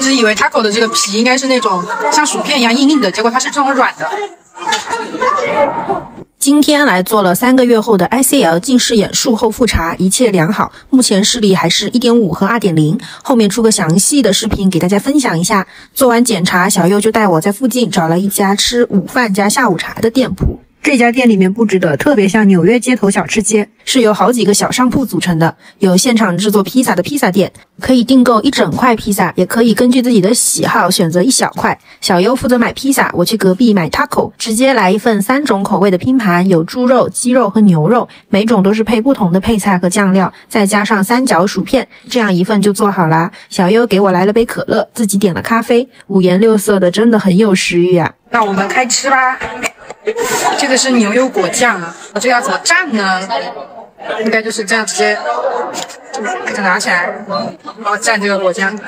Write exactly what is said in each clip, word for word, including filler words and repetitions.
直以为 taco 的这个皮应该是那种像薯片一样硬硬的，结果它是这种软的。 今天来做了三个月后的 I C L 近视眼术后复查，一切良好，目前视力还是 一点五 和 二点零， 后面出个详细的视频给大家分享一下。做完检查，小优就带我在附近找了一家吃午饭加下午茶的店铺。这家店里面布置的特别像纽约街头小吃街，是由好几个小商铺组成的，有现场制作披萨的披萨店，可以订购一整块披萨，也可以根据自己的喜好选择一小块。小优负责买披萨，我去隔壁买 taco， 直接来一份三种口味的拼盘，有猪肉、鸡肉和牛肉，每种都是配不同的配菜和酱料，再加上三角薯片，这样一份就做好啦。小优给我来了杯可乐，自己点了咖啡，五颜六色的，真的很有食欲啊。 那我们开吃吧。这个是牛油果酱啊，这个要怎么蘸呢？应该就是这样，直接就拿起来，然后蘸这个果酱。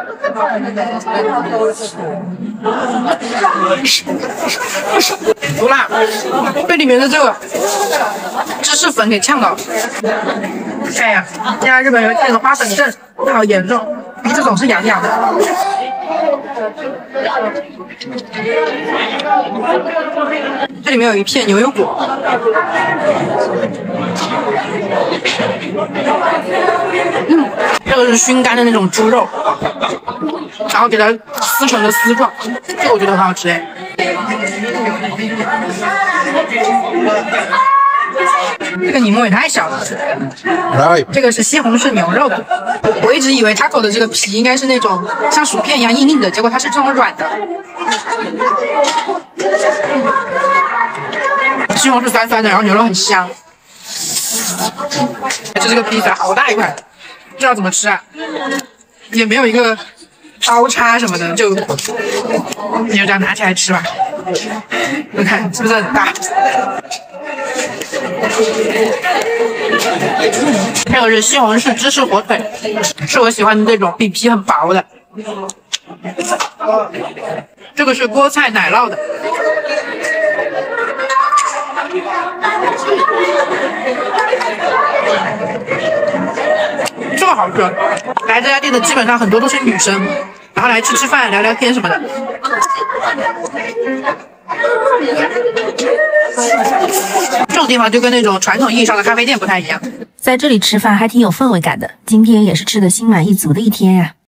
毒辣，被里面的这个芝士粉给呛到了。哎呀，现在日本有那种花粉症，好严重，鼻子总是痒痒的。这里面有一片牛油果，嗯，这个是熏干的那种猪肉，然后给它撕成了丝状，这个我觉得很好吃哎。这个柠檬也太小了。这个是西红柿牛肉，我一直以为 taco 的这个皮应该是那种像薯片一样硬硬的，结果它是这种软的。西红柿酸酸的，然后牛肉很香。就这个披萨好大一块，不知道怎么吃啊，也没有一个刀叉什么的，就你就这样拿起来吃吧。你看是不是很大？这个是西红柿芝士火腿，是我喜欢的那种里皮很薄的。这个是菠菜奶酪的。这个好吃，来这家店的基本上很多都是女生，然后来吃吃饭聊聊天什么的。这种地方就跟那种传统意义上的咖啡店不太一样， 在这里吃饭还挺有氛围感的，今天也是吃得心满意足的一天呀。